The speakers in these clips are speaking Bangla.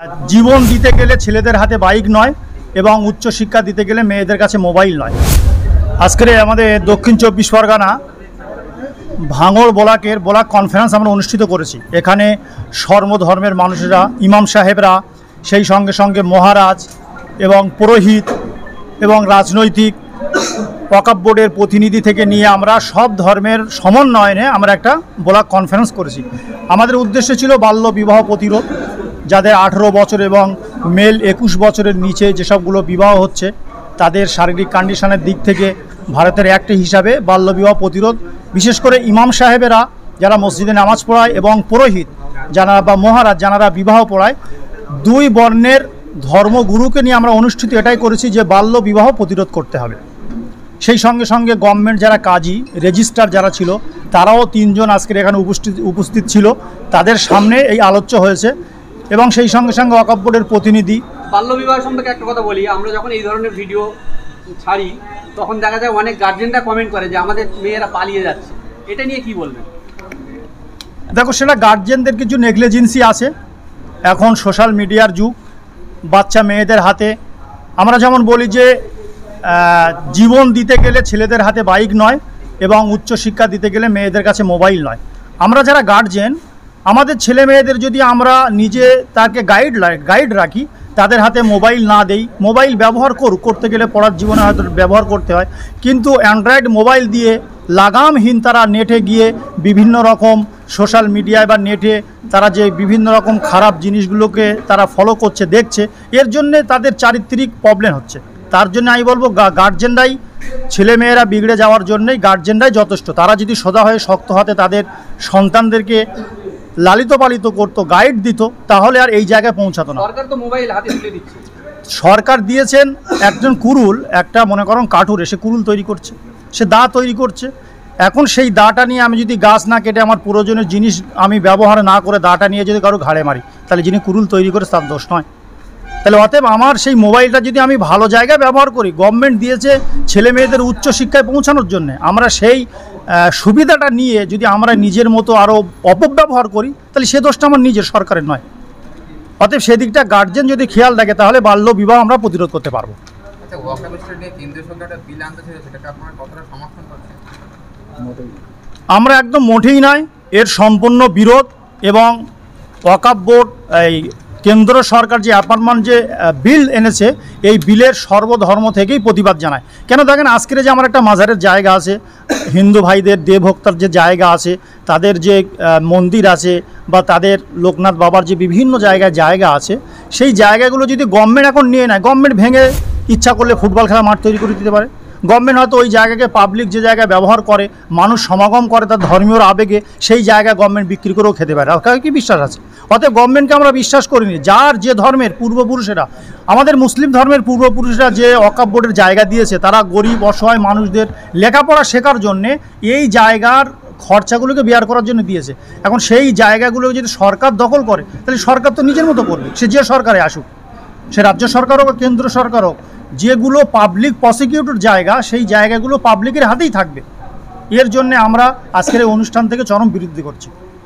জীবন দিতে গেলে ছেলেদের হাতে বাইক নয় এবং উচ্চশিক্ষা দিতে গেলে মেয়েদের কাছে মোবাইল নয়। আজকের আমাদের দক্ষিণ চব্বিশ পরগনা ভাঙড় ব্লকের ব্লক কনফারেন্স আমরা অনুষ্ঠিত করেছি। এখানে সর্বধর্মের মানুষেরা, ইমাম সাহেবরা, সেই সঙ্গে সঙ্গে মহারাজ এবং পুরোহিত এবং রাজনৈতিক ওয়াকফ বোর্ডের প্রতিনিধি থেকে নিয়ে আমরা সব ধর্মের সমন্বয়ে আমরা একটা ব্লক কনফারেন্স করেছি। আমাদের উদ্দেশ্য ছিল বাল্য বিবাহ প্রতিরোধ, যাদের 18 বছর এবং মেল 21 বছরের নিচে যেসবগুলো বিবাহ হচ্ছে তাদের শারীরিক কন্ডিশনের দিক থেকে ভারতের অ্যাক্ট হিসাবে বাল্যবিবাহ প্রতিরোধ, বিশেষ করে ইমাম সাহেবেরা যারা মসজিদে নামাজ পড়ায় এবং পুরোহিত যারা বা মহারাজ যারা বিবাহ পড়ায়, দুই বর্ণের ধর্মগুরুকে নিয়ে আমরা অনুষ্ঠিত এটাই করেছি যে বাল্য বিবাহ প্রতিরোধ করতে হবে। সেই সঙ্গে সঙ্গে গভর্নমেন্ট যারা কাজী রেজিস্ট্রার যারা ছিল তারাও 3 জন আজকের এখানে উপস্থিত ছিল, তাদের সামনে এই আলোচ্য হয়েছে এবং সেই সঙ্গে সঙ্গে ওয়াকফ বোর্ডের প্রতিনিধি। বাল্যবিবাহ সম্পর্কে একটা কথা বলি, আমরা যখন এই ধরনের ভিডিও ছাড়ি তখন দেখা যায় অনেক গার্জেনরা কমেন্ট করে যে আমাদের মেয়েরা পালিয়ে যাচ্ছে, এটা নিয়ে কি বলবেন? দেখো, সেটা গার্জেনদের কিছু নেগলিজেন্সি আছে। এখন সোশ্যাল মিডিয়ার যুগ, বাচ্চা মেয়েদের হাতে আমরা যেমন বলি যে জীবন দিতে গেলে ছেলেদের হাতে বাইক নয় এবং উচ্চশিক্ষা দিতে গেলে মেয়েদের কাছে মোবাইল নয়। আমরা যারা গার্জেন, আমাদের ছেলে মেয়েদের যদি আমরা নিজে তাকে গাইড রাখি, তাদের হাতে মোবাইল না দেই, মোবাইল ব্যবহার করতে গেলে পড়ার জীবনে হয়তো ব্যবহার করতে হয়, কিন্তু অ্যান্ড্রয়েড মোবাইল দিয়ে লাগামহীন তারা নেটে গিয়ে বিভিন্ন রকম সোশ্যাল মিডিয়ায় বা নেটে তারা যে বিভিন্ন রকম খারাপ জিনিসগুলোকে তারা ফলো করছে, দেখছে, এর জন্যে তাদের চারিত্রিক প্রবলেম হচ্ছে। তার জন্য আমি বলবো গার্জেনরাই, ছেলেমেয়েরা বিগড়ে যাওয়ার জন্যই গার্জেনরাই যথেষ্ট। তারা যদি সোজা হয়ে শক্ত হাতে তাদের সন্তানদেরকে লালিত পালিত করতো, গাইড দিত, তাহলে আর এই জায়গায় পৌঁছাতো না। সরকার তো মোবাইল হাতে তুলে দিচ্ছে। সরকার দিয়েছেন একজন কুরুল, একটা মনে করুন কাঠুরে, সে কুরুল তৈরি করছে, সে দা তৈরি করছে। এখন সেই দাটা নিয়ে আমি যদি গাছ না কেটে আমার প্রয়োজনীয় জিনিস আমি ব্যবহার না করে দাটা নিয়ে যদি কারো ঘাড়ে মারি, তাহলে যিনি কুরুল তৈরি করে তার দোষ নয়। তাহলে অতএব আমার সেই মোবাইলটা যদি আমি ভালো জায়গায় ব্যবহার করি, গভর্নমেন্ট দিয়েছে ছেলে মেয়েদের উচ্চশিক্ষায় পৌঁছানোর জন্য, আমরা সেই সুবিধাটা নিয়ে যদি আমরা নিজের মতো আরও অপব্যবহার করি, তাহলে সে দোষটা আমার নিজের, সরকারের নয়। অতএব সেদিকটা গার্জেন যদি খেয়াল রাখে তাহলে বাল্য বিবাহ আমরা প্রতিরোধ করতে পারবো। আমরা একদম মোটেই নয়, এর সম্পূর্ণ বিরোধ। এবং ওয়াকফ বোর্ড, এই কেন্দ্র সরকার যে অ্যাপার্টমেন্ট যে বিল এনেছে, এই বিলের সর্বধর্ম থেকেই প্রতিবাদ জানায়। কেন দেখেন, আজকের যে আমার একটা মাজারের জায়গা আছে, হিন্দু ভাইদের দেবভক্তার যে জায়গা আছে, তাদের যে মন্দির আছে বা তাদের লোকনাথ বাবার যে বিভিন্ন জায়গা আছে, সেই জায়গাগুলো যদি গভর্নমেন্ট এখন নিয়ে নেয়, গভর্নমেন্ট ভেঙে ইচ্ছা করলে ফুটবল খেলা মাঠ তৈরি করে দিতে পারে। গভর্নমেন্ট হয়তো ওই জায়গাকে পাবলিক যে জায়গায় ব্যবহার করে, মানুষ সমাগম করে তার ধর্মীয় আবেগে, সেই জায়গায় গভর্নমেন্ট বিক্রি করেও খেতে পারে। আর কি বিশ্বাস আছে? অতএব গভর্নমেন্টকে আমরা বিশ্বাস করিনি। যার যে ধর্মের পূর্বপুরুষেরা, আমাদের মুসলিম ধর্মের পূর্বপুরুষরা যে ওয়াকফ বোর্ডের জায়গা দিয়েছে, তারা গরিব অসহায় মানুষদের লেখাপড়া শেখার জন্যে এই জায়গার খরচাগুলোকে বেয়ার করার জন্য দিয়েছে। এখন সেই জায়গাগুলো যদি সরকার দখল করে, তাহলে সরকার তো নিজের মতো করবে, সে যে সরকারে আসুক, সে রাজ্য সরকার হোক কেন্দ্র সরকার হোক। যেগুলো পাবলিক প্রসিকিউটর জায়গা, সেই জায়গাগুলো পাবলিকের হাতেই থাকবে। এর জন্য আমরা আজকের এই অনুষ্ঠান থেকে চরম বিরোধিতা করছি।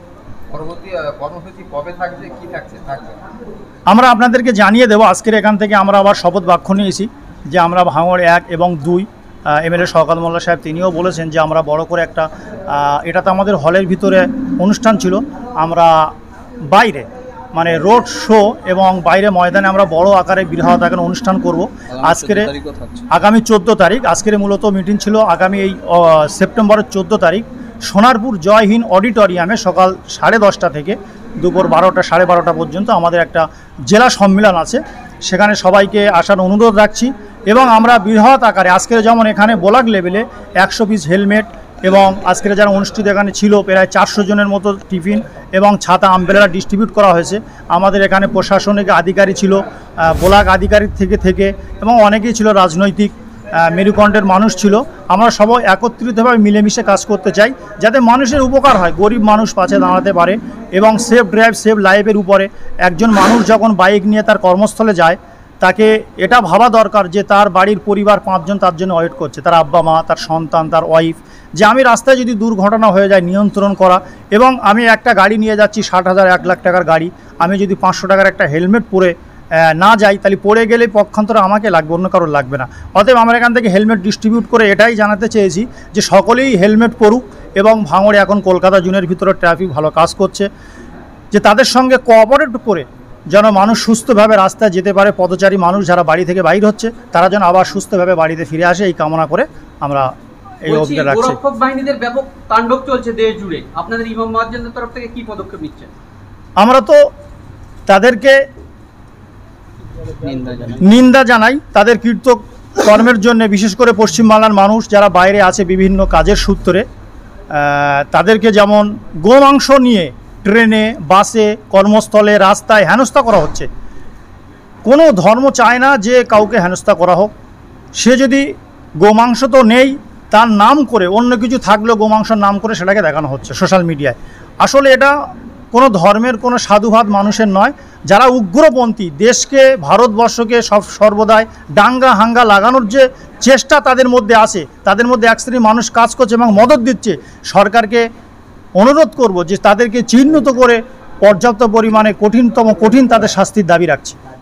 আমরা আপনাদেরকে জানিয়ে দেবো। আজকের এখান থেকে আমরা আবার শপথ বাক্য নিয়েছি যে আমরা ভাঙড় 1 এবং 2 এমএলএ শওকত মোল্লা সাহেব তিনিও বলেছেন যে আমরা বড় করে একটা, এটা তো আমাদের হলের ভিতরে অনুষ্ঠান ছিল, আমরা বাইরে মানে রোড শো এবং বাইরে ময়দানে আমরা বড় আকারে বৃহৎ আকারে অনুষ্ঠান করব। আজকের আগামী 14 তারিখ, আজকের মূলত মিটিং ছিল আগামী এই সেপ্টেম্বরের 14 তারিখ সোনারপুর জয় হিন্দ অডিটোরিয়ামে সকাল 10:30 থেকে দুপুর 12টা 12:30 পর্যন্ত আমাদের একটা জেলা সম্মেলন আছে। সেখানে সবাইকে আসার অনুরোধ রাখছি। এবং আমরা বৃহৎ আকারে আজকের যেমন এখানে ব্লক লেভেলে 100 পিস হেলমেট এবং আজকের যারা অনুষ্ঠিত এখানে ছিল প্রায় 400 জনের মতো টিফিন এবং ছাতা আমব্রেলা ডিস্ট্রিবিউট করা হয়েছে। আমাদের এখানে প্রশাসনিক আধিকারিক ছিল, ব্লক আধিকারিক থেকে এবং অনেকেই ছিল রাজনৈতিক মেরুকণ্ঠের মানুষ ছিল। আমরা সবাই একত্রিতভাবে মিলেমিশে কাজ করতে চাই, যাতে মানুষের উপকার হয়, গরিব মানুষ পাশে দাঁড়াতে পারে এবং সেফ ড্রাইভ সেফ লাইফের উপরে। একজন মানুষ যখন বাইক নিয়ে তার কর্মস্থলে যায়, তাকে এটা ভাবা দরকার যে তার বাড়ির পরিবার 5 জন তার জন্য ওয়েট করছে, তার আব্বা মা, তার সন্তান, তার ওয়াইফ, যে আমি রাস্তায় যদি দুর্ঘটনা হয়ে যায় নিয়ন্ত্রণ করা। এবং আমি একটা গাড়ি নিয়ে যাচ্ছি 60,000 1 লাখ টাকার গাড়ি, আমি যদি 500 টাকার একটা হেলমেট পরে না যাই, তাহলে পড়ে গেলে পক্ষান্তরে আমাকে লাগবে, অন্য কারোর লাগবে না। অতএব আমরা এখান থেকে হেলমেট ডিস্ট্রিবিউট করে এটাই জানাতে চেয়েছি যে সকলেই হেলমেট পরুক। এবং ভাঙড়ে এখন কলকাতা জোনের ভিতরে ট্রাফিক ভালো কাজ করছে, যে তাদের সঙ্গে কোঅপারেট করে যেন মানুষ সুস্থভাবে রাস্তায় যেতে পারে। পথচারী মানুষ যারা বাড়ি থেকে বাইর হচ্ছে তারা যেন আবার সুস্থভাবে বাড়িতে ফিরে আসে, এই কামনা করে আমরা এই অভিযান রাখছি। গোরক্ষক বাহিনীদের ব্যাপক তাণ্ডব চলছে দেশ জুড়ে, আপনাদের ইমাম মুয়াজ্জিনদের তরফ থেকে কি পদক্ষেপ নিচ্ছেন? আমরা তো তাদেরকে নিন্দা জানাই তাদের কীর্ত কর্মের জন্য, বিশেষ করে পশ্চিমবাংলার মানুষ যারা বাইরে আছে বিভিন্ন কাজের সূত্রে, তাদেরকে যেমন গোমাংস নিয়ে ট্রেনে, বাসে, কর্মস্থলে, রাস্তায় হেনস্থা করা হচ্ছে। কোনো ধর্ম চায় না যে কাউকে হেনস্থা করা হোক। সে যদি গোমাংস তো নেই, তার নাম করে অন্য কিছু থাকলেও গোমাংসের নাম করে সেটাকে দেখানো হচ্ছে সোশ্যাল মিডিয়ায়। আসলে এটা কোনো ধর্মের, কোনো সাধুবাদ মানুষের নয়। যারা উগ্রপন্থী, দেশকে, ভারতবর্ষকে সর্বদাই দাঙ্গা হাঙ্গা লাগানোর যে চেষ্টা তাদের মধ্যে আছে, তাদের মধ্যে এক শ্রেণীর মানুষ কাজ করছে এবং মদত দিচ্ছে। সরকারকে অনুরোধ করব যে তাদেরকে চিহ্নিত করে পর্যাপ্ত পরিমাণে কঠিন তাদের শাস্তির দাবি রাখছে।